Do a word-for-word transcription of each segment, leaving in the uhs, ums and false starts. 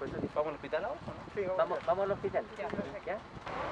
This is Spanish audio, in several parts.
Por eso, ¿vamos al hospital ahora o no? Sí, vamos, Vamos, vamos al hospital. Ya, perfecto. ¿Ya?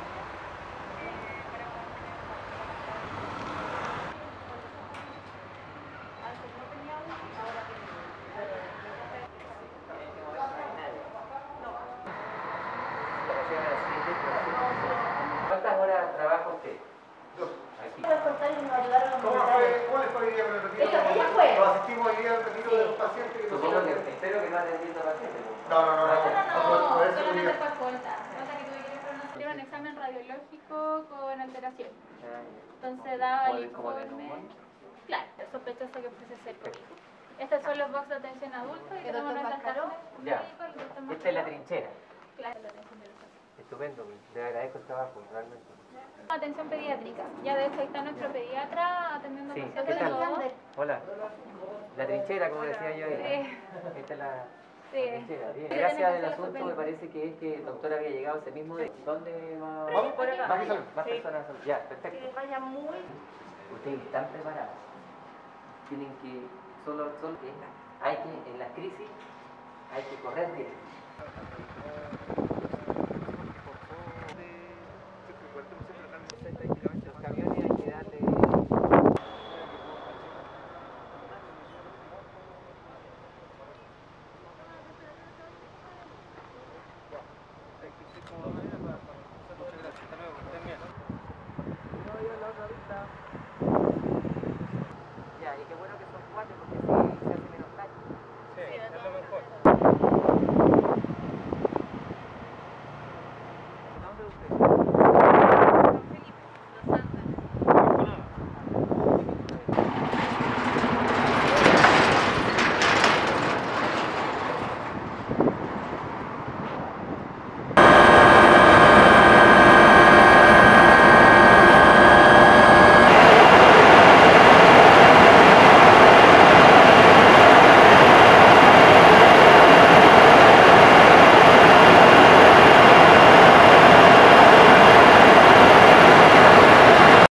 ¿Cuántas horas trabaja usted? Dos. Aquí. ¿Cómo fue? ¿Cuál fue el día con el retiro? Eso, ¿cómo fue? Nos asistimos hoy día al retiro Sí. de los pacientes que nos Supongo que, hicieron- espero que no atendiendo a pacientes. No, no, no, no. No, no, por- no, por solamente seguridad. fue escolta. Pasa que tuve que ir a una- hacer un examen radiológico con alteración. Entonces daba el Como de informe. neumonía. Claro, sospechoso que fuese ser COVID. Estos son los box de atención adulta y ¿El tenemos doctor nuestras Mascaró? tarjetas Ya. médicas, el doctor Esta es la Mascaró. trinchera. Claro, la atención de los pacientes. Estupendo, le agradezco el trabajo, realmente. Atención pediátrica. Ya de hecho ahí está nuestro pediatra atendiendo Sí, pacientes ¿qué tal? todos. Hola. La trinchera, como decía yo. Sí. Esta es la... Sí. trinchera, bien. Sí, Gracias tenemos del que asunto, hacer me parece que es que el doctor había llegado ese mismo día. ¿Dónde va? Vamos por acá. Más Vaya. salud. Más Sí. personas. Ya, perfecto. Que vaya muy. Ustedes están preparados. Tienen que, solo, solo que hay que, en las crisis, hay que correr directo.